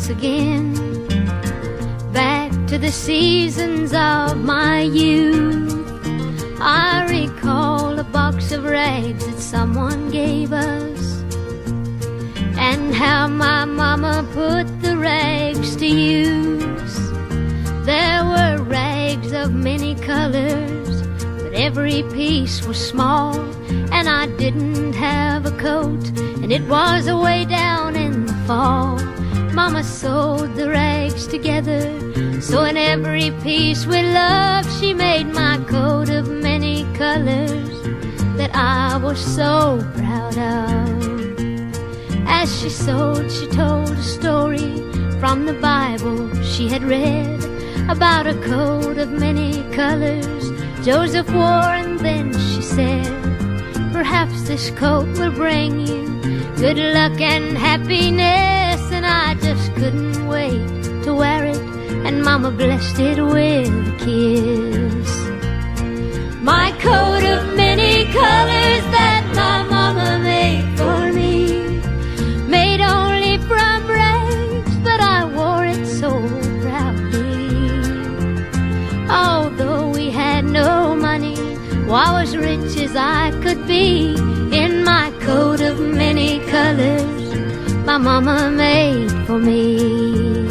once again, back to the seasons of my youth. I recall a box of rags that someone gave us, and how my mama put the rags to use. There were rags of many colors, but every piece was small, and I didn't have a coat, and it was away down in the fall. Mama sewed the rags together, so in every piece with love she made my coat of many colors that I was so proud of. As she sewed, she told a story from the Bible she had read about a coat of many colors Joseph wore, and then she said, perhaps this coat will bring you good luck and happiness. And I just couldn't wait to wear it, and Mama blessed it with a kiss. My coat of many colors that my mama made for me, made only from rags, but I wore it so proudly. Although we had no money, well, I was rich as I could be in my coat of many colors my mama made for me.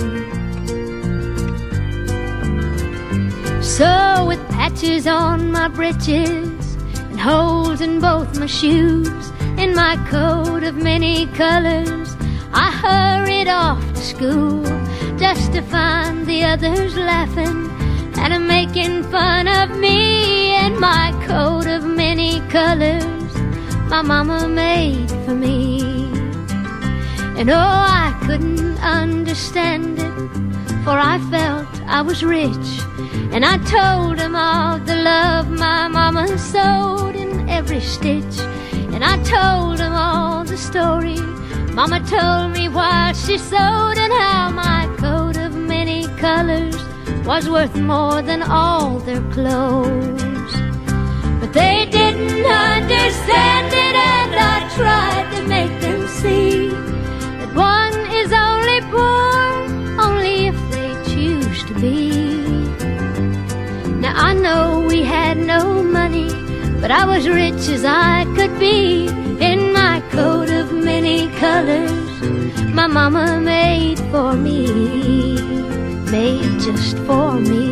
So with patches on my breeches and holes in both my shoes, in my coat of many colors I hurried off to school, just to find the others laughing and making fun of me in my coat of many colors my mama made for me. And oh, I couldn't understand it, for I felt I was rich, and I told them all the love my mama sewed in every stitch. And I told them all the story Mama told me while she sewed, and how my coat of many colors was worth more than all their clothes. But they didn't understand it, and I tried to make them see that one is only poor only if they choose to be. Now I know we had no money, but I was rich as I could be in my coat of many colors my mama made for me, made just for me.